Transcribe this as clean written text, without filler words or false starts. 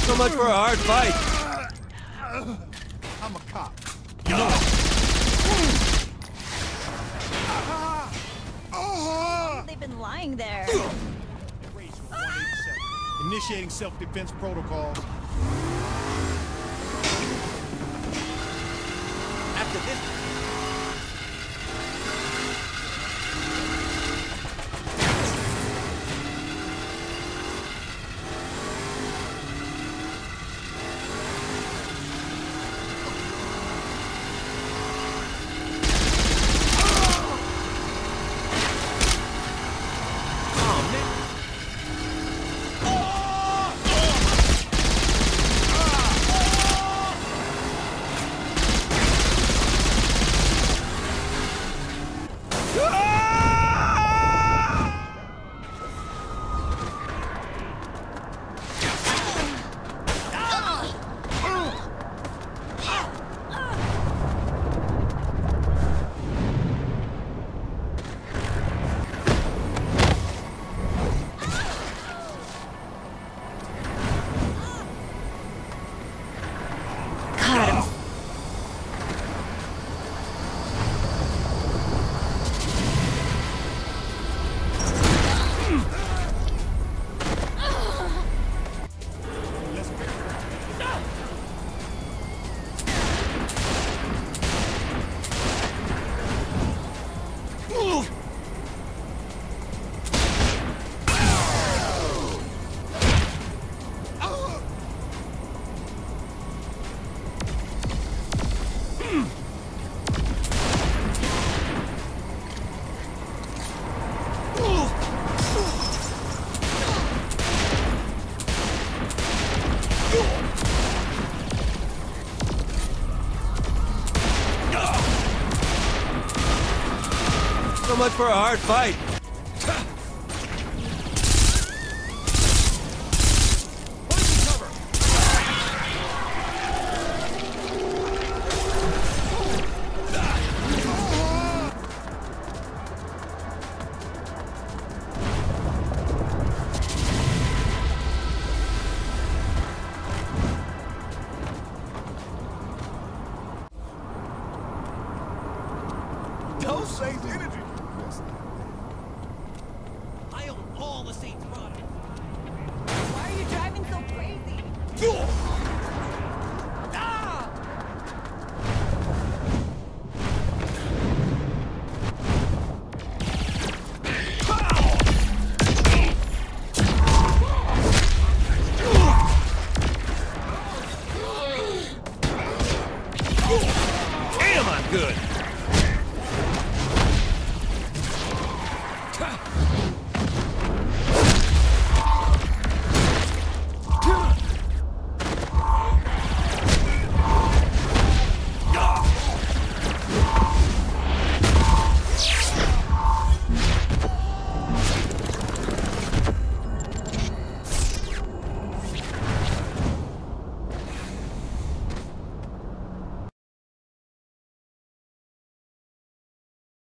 So much for a hard fight. I'm a cop. They've been lying there. Raise 187. Initiating self-defense protocol. After this... So much for a hard fight. Those Saints energy. I own all the Saints products. Why are you driving so crazy?